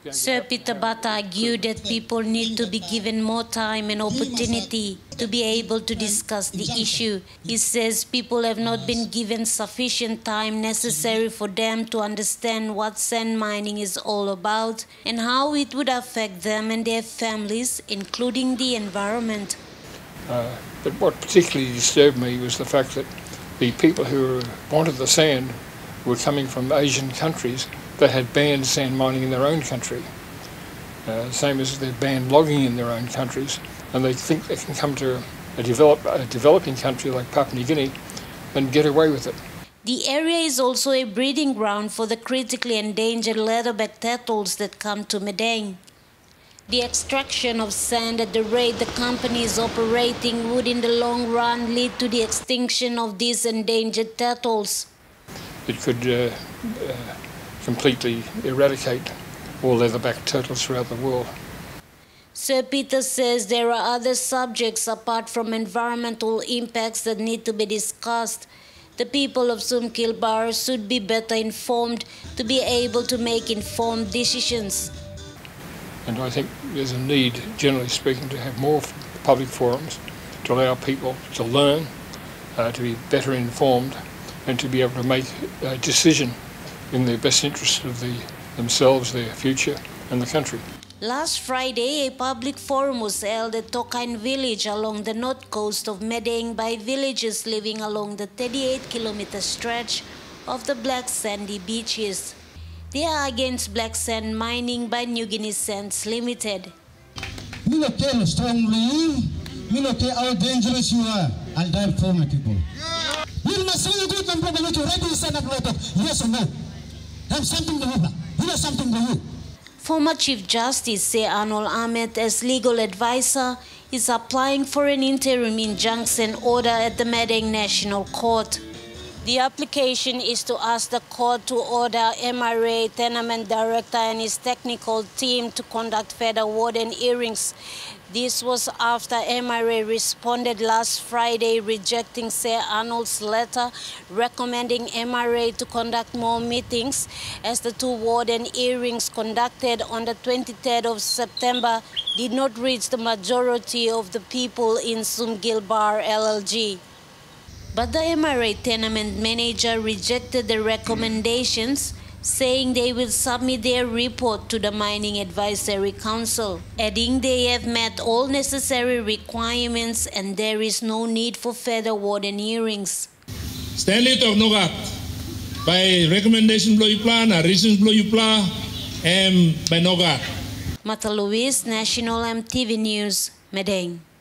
Sir Peter Barter argued that people need to be given more time and opportunity to be able to discuss the issue. He says people have not been given sufficient time necessary for them to understand what sand mining is all about and how it would affect them and their families, including the environment. But what particularly disturbed me was the fact that the people who wanted the sand were coming from Asian countries that had banned sand mining in their own country. Same as they've banned logging in their own countries, and they think they can come to a developing country like Papua New Guinea and get away with it. The area is also a breeding ground for the critically endangered leatherback turtles that come to Madang. The extraction of sand at the rate the company is operating would in the long run lead to the extinction of these endangered turtles. It could completely eradicate all leatherback turtles throughout the world. Sir Peter says there are other subjects apart from environmental impacts that need to be discussed. The people of Sumgilbar should be better informed to be able to make informed decisions. And I think there's a need, generally speaking, to have more public forums to allow people to learn, to be better informed, and to be able to make a decision in the best interest of themselves, their future, and the country. Last Friday, a public forum was held at Tokain village along the north coast of Madang by villagers living along the 38-kilometer stretch of the black sandy beaches. They are against black sand mining by New Guinea Sands Limited. We will tell strongly, we will tell how dangerous you are. I'll die for my people. You must say you good and probably to ready to stand up later. Yes or no? Have something to do. You have something to do. Former Chief Justice Sir Arnold Ahmed, as legal advisor, is applying for an interim injunction order at the Madang National Court. The application is to ask the court to order MRA Tenement Director and his technical team to conduct further warden hearings. This was after MRA responded last Friday rejecting Sir Arnold's letter recommending MRA to conduct more meetings as the two warden hearings conducted on the 23rd of September did not reach the majority of the people in Sumgilbar LLG. But the MRA tenement manager rejected the recommendations, saying they will submit their report to the Mining Advisory Council, adding they have met all necessary requirements and there is no need for further warden hearings. Stanley tok nogat by recommendation blow you plan, reasons blow you plan, by nogat. Mata Luis, National EMTV News, Madang.